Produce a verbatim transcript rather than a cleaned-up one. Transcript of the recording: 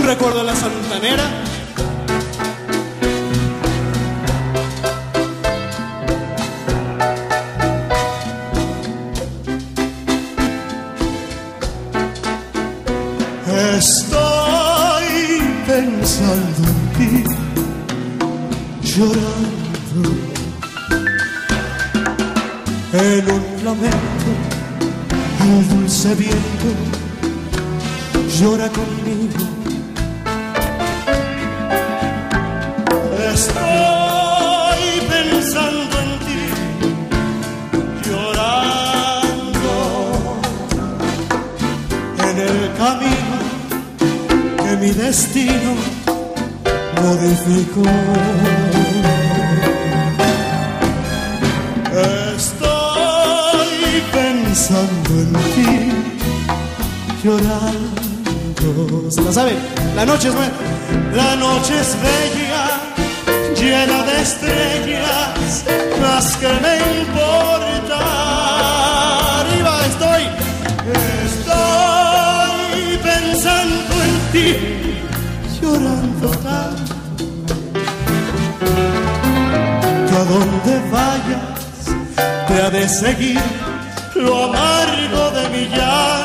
recuerdo de la Santanera. Estoy pensando en ti, llorando en un lamento. El dulce viento llora conmigo. Estoy pensando en ti, llorando en el camino que mi destino modificó. Estoy pensando en ti, llorando. ¿Se la saben? La noche es buena. La noche es bella, llena de estrellas, las que me importan. Arriba estoy. Estoy pensando en ti, llorando tanto. Que a donde vayas te ha de seguir lo amargo de mi llanto.